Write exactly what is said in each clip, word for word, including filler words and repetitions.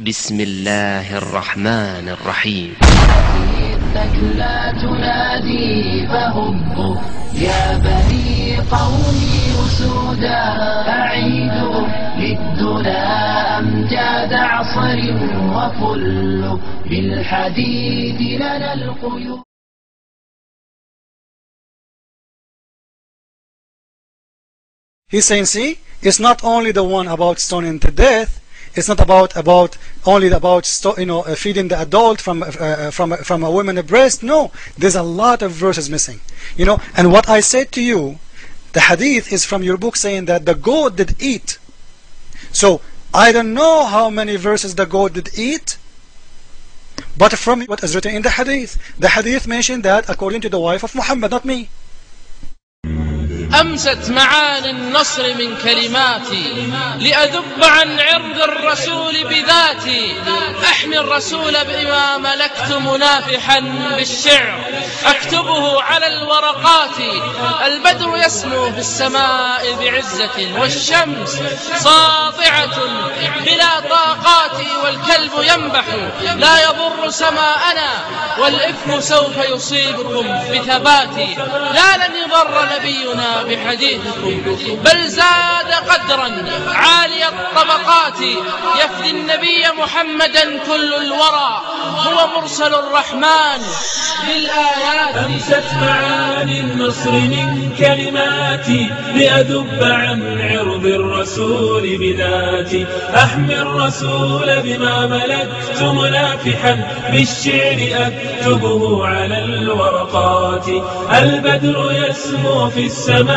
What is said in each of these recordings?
بسم الله الرحمن الرحيم. إنك لا تنادي فهبوا يا بني قومي أسودا، أعيدوا للدنا أمجاد عصر وفلوا بالحديد لنا القيود. He's saying, see, it's not only the one about stoning to death. It's not about about only about you know feeding the adult from uh, from from a woman's breast. No, there's a lot of verses missing. You know, and what I said to you, the hadith is from your book saying that the goat did eat. So I don't know how many verses the goat did eat, but from what is written in the hadith, the hadith mentioned that according to the wife of Muhammad, not me. أمست معاني النصر من كلماتي لأذب عن عرض الرسول بذاتي، أحمي الرسول بما ملكت منافحا بالشعر أكتبه على الورقات. البدر يسمو في السماء بعزة والشمس ساطعة بلا طاقات، والكلب ينبح لا يضر سماءنا، والإفك سوف يصيبكم بثباتي. لا لن يضر نبينا بحديثكم بل زاد قدرا عالي الطبقات، يفدي النبي محمدا كل الورى هو مرسل الرحمن بالآيات. أمست معاني النصر من كلماتي لأذب عن عرض الرسول بذاتي، أحمي الرسول بما ملكت منافحا بالشعر أكتبه على الورقات. البدر يسمو في السماء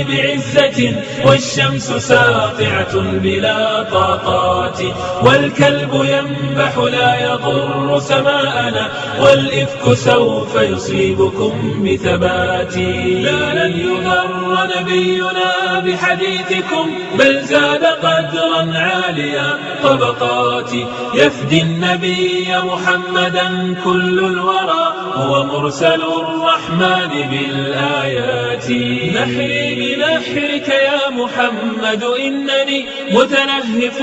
بعزة والشمس ساطعة بلا طاقات، والكلب ينبح لا يضر سماءنا، والإفك سوف يصيبكم بثبات. لا لن يضر نبينا بحديثكم بل زاد قدرا عاليا طبقات، يفدي النبي محمدا كل الورى هو مرسل الرحمن بالآيات. نحري بنحرك يا محمد إنني متلهف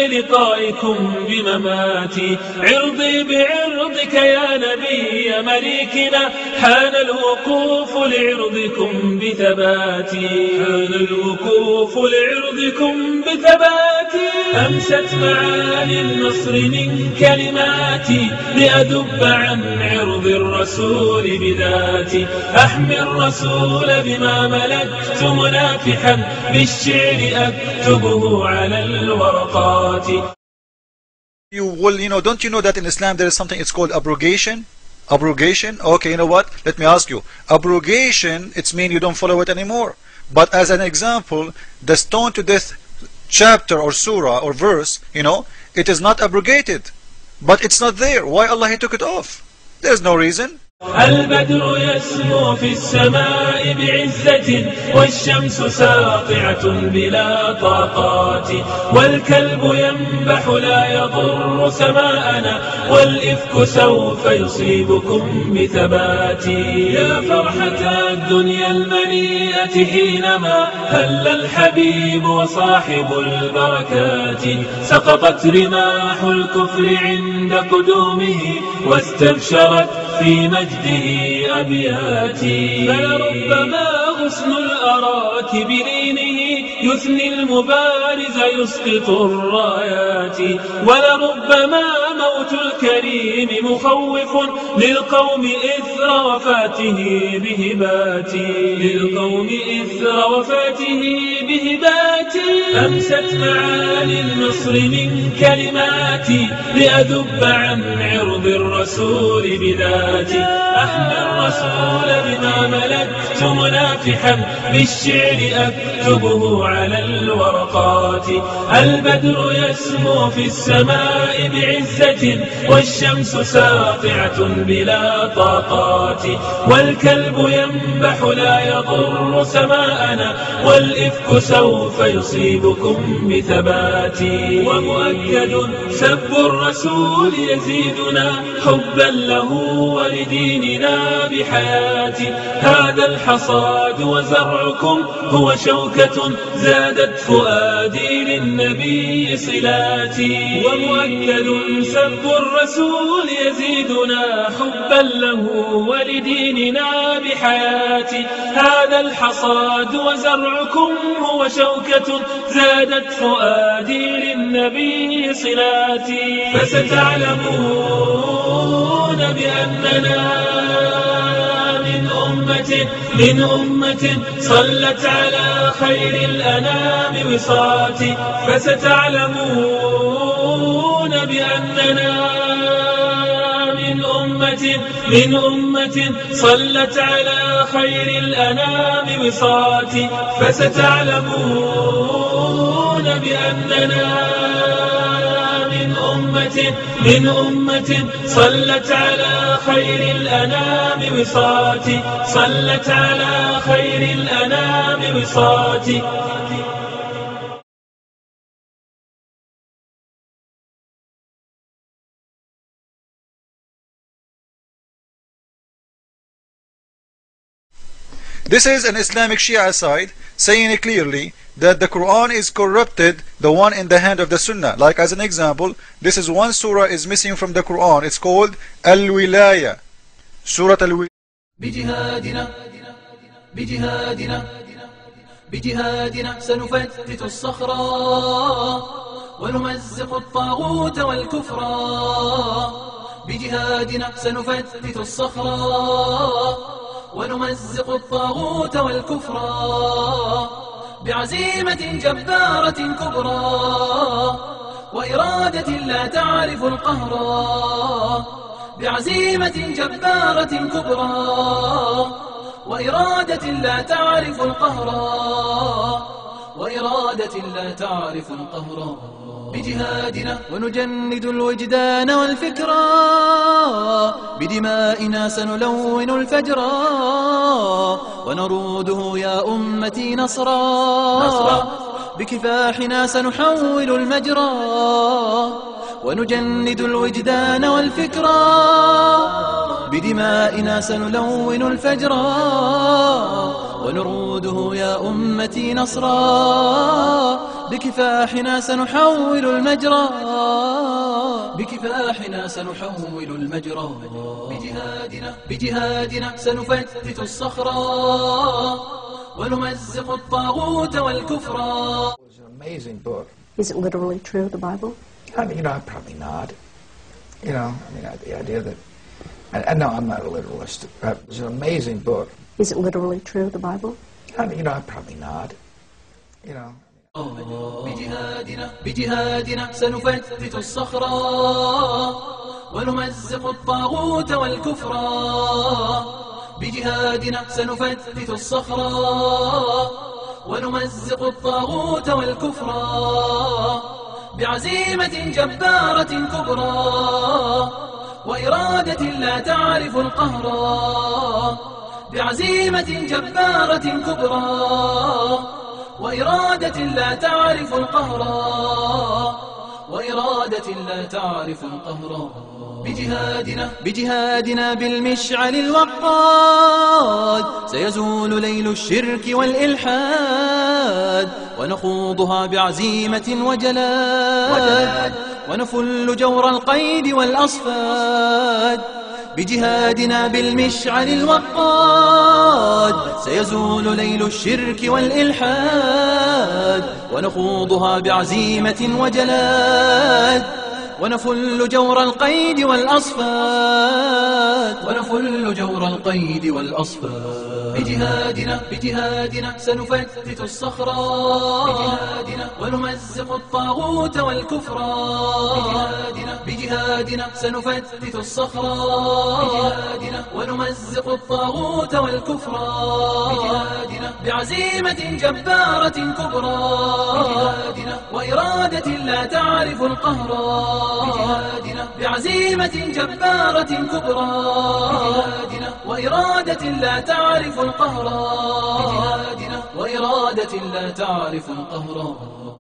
للقائكم بمماتي، عرضي بعرضك يا نبي مليكنا، حان الوقوف لعرضكم بثباتي، حان الوقوف لعرضكم بثباتي. أمست معاني النصر من كلماتي لأذب عن عرض الرسول بذاتي، أحمي الرسول بما ملكت منافحا بالشعر أكتبه على الورقات. You will, you know, don't you know that in Islam there is something it's called abrogation? Abrogation? Okay, you know what? Let me ask you. Abrogation, it's mean you don't follow it anymore. But as an example, the stone to death chapter or surah or verse, you know, it is not abrogated. But it's not there. Why Allah He took it off? There's no reason. البدر يسمو في السماء بعزة والشمس ساطعة بلا طاقات، والكلب ينبح لا يضر سماءنا، والإفك سوف يصيبكم بثبات. يا فرحة الدنيا المليئة حينما هل الحبيب وصاحب البركات، سقطت رماح الكفر عند قدومه واستبشرت في مجده أبياتي. فلربما غصن الأراك بلينه يثني المبارز يسقط الرايات، ولربما موت الكريم مخوف للقوم إثر وفاته بهباتي، للقوم إثر وفاته بهباتي. أمست معاني النصر من كلماتي لأذب عن عرض الرسول بذاتي، أحمي الرسول بما ملكت منافحا بالشعر أكتبه على الورقات. البدر يسمو في السماء بعزة والشمس ساطعة بلا طاقات، والكلب ينبح لا يضر سماءنا، والإفك سوف يصيبكم بثبات. ومؤكد سب الرسول يزيدنا حبا له ولديننا بحياتي، هذا الحصاد وزرعكم هو شوكة زادت فؤادي للنبي صلاتي ومؤكد سب الرسول يزيدنا حبا له ولديننا بحياتي هذا الحصاد وزرعكم هو شوكة زادت فؤادي للنبي صلاتي فستعلمون بأننا من أمة من أمة صلت على خير الأنام وصاتي فستعلمون بأننا من أمة من أمة صلت على خير الأنام وصاتي فستعلمون بأننا من أمة من أمة صلت على خير الأنام وصاتي صلت على خير الأنام وصاتي. This is an Islamic Shia side saying clearly that the Quran is corrupted, the one in the hand of the Sunnah. Like as an example, this is one surah is missing from the Quran. It's called Al-Wilaya. Surah Al-Wilaya. بجهادنا بجهادنا بجهادنا سنفتت الصخرة ونمزق الطاغوت والكفر بجهادنا سنفتت الصخرة ونمزق الطاغوت والكفر بعزيمة جبارة كبرى وإرادة لا تعرف القهر بعزيمة جبارة كبرى وإرادة لا تعرف القهر وإرادة لا تعرف القهر بجهادنا ونجند الوجدان والفكرة بدمائنا سنلون الفجر ونروده يا أمتي نصرا بكفاحنا سنحول المجرى ونجند الوجدان والفكرة بدمائنا سنلون الفجر ونروده يا أمتي نصرا بكفاحنا سنحول المجرى بكفاحنا سنحول المجرى بجهادنا بجهادنا سنفتت الصخرة ونمزق الطاغوت والكفر. It's an amazing book. Is it literally true, the Bible? I mean, you know, probably not. You know, I mean, the idea that, and, and no, I'm not a literalist. Uh, it's an amazing book. Is it literally true, the Bible? I mean, you know, probably not. You know. بجهادنا بجهادنا سنفتت الصخرة ونمزق الطاغوت والكفر بجهادنا سنفتت الصخرة ونمزق الطاغوت والكفر بعزيمة جبارة كبرى وإرادة لا تعرف القهر بعزيمة جبارة كبرى وإرادة لا تعرف القهر وإرادة لا تعرف القهر بجهادنا بجهادنا بالمشعل الوقاد سيزول ليل الشرك والإلحاد ونخوضها بعزيمة وجلاد ونفل جور القيد والأصفاد بجهادنا بالمشعل الوقاد سيزول ليل الشرك والإلحاد ونخوضها بعزيمة وجلاد ونفل جور القيد والأصفاد ونفل جور القيد والأصفاد بجهادنا بجهادنا سنفتت الصخرة بجهادنا ونمزق الطاغوت والكفر بجهادنا بجهادنا سنفتت الصخرة بجهادنا ونمزق الطاغوت والكفر بجهادنا بعزيمة جبارة كبرى بجهادنا وإرادة لا تعرف القهر بجهادنا بعزيمة جبارة كبرى بجهادنا وإرادة لا تعرف القهر بجهادنا وإرادة لا تعرف القهر